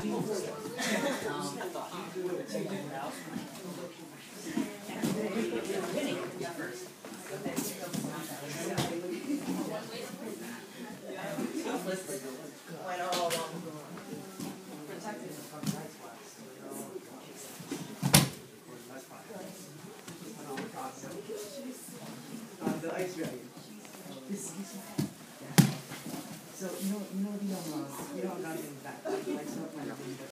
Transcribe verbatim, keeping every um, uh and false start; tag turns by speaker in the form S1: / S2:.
S1: The ice ready. This, this So you know, you know the um, you know, I'm not in back. Like, so